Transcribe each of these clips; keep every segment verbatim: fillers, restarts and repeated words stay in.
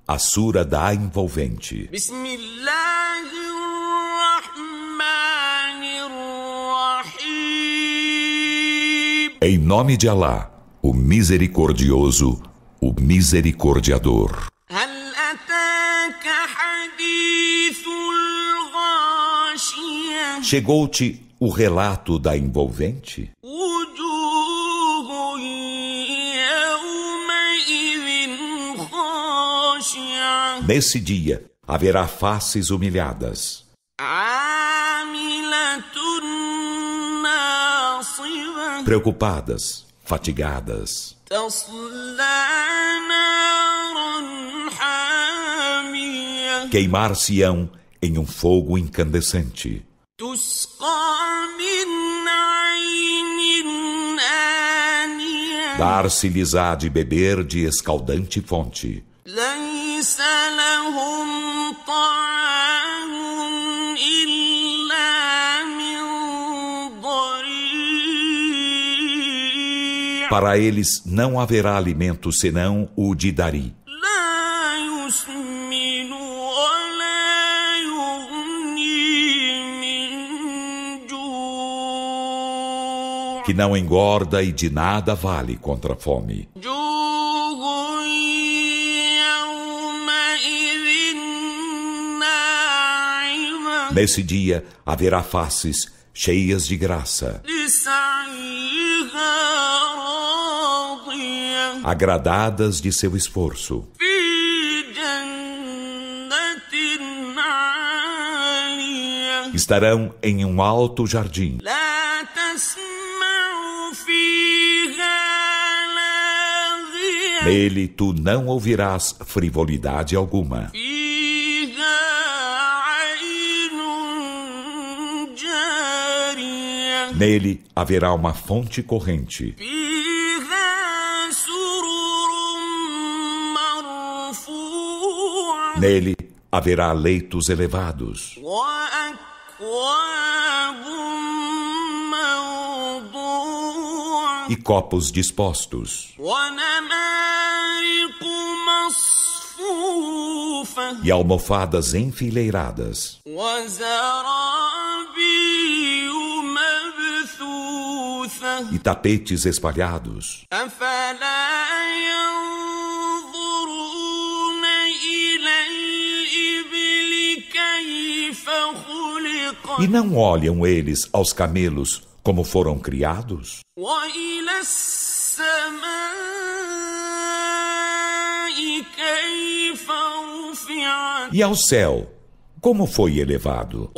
a sura da envolvente. Em nome de Alá, o misericordioso, o misericordiador. Chegou-te o relato da envolvente? Nesse dia haverá faces humilhadas, preocupadas, fatigadas. Queimar-se-ão em um fogo incandescente. Dar-se-lhes-á de beber de escaldante fonte. Para eles não haverá alimento senão o de dari, que não engorda e de nada vale contra a fome. Nesse dia haverá faces cheias de graça, agradadas de seu esforço, estarão em um alto jardim. Nele tu não ouvirás frivolidade alguma. Nele haverá uma fonte corrente. Nele haverá leitos elevados e copos dispostos e almofadas enfileiradas e tapetes espalhados. E não olham eles aos camelos como foram criados? E ao céu, como foi elevado?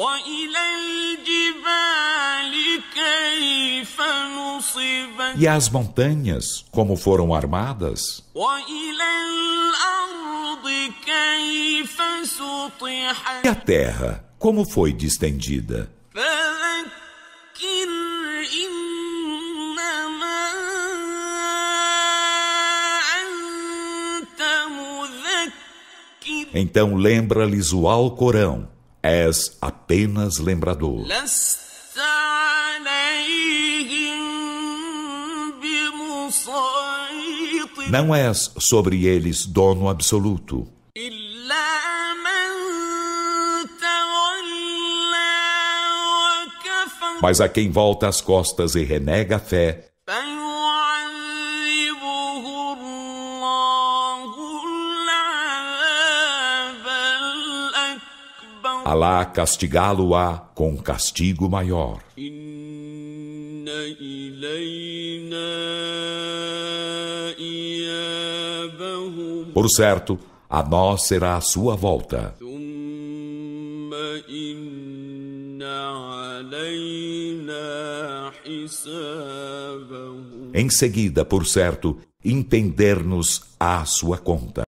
E as montanhas, como foram armadas? E a terra, como foi distendida? Então lembra-lhes o Alcorão. És apenas lembrador. Não és sobre eles dono absoluto. Mas a quem volta as costas e renega a fé, Alá castigá-lo-á com castigo maior. Por certo, a nós será a sua volta. Em seguida, por certo, impender-nos à sua conta.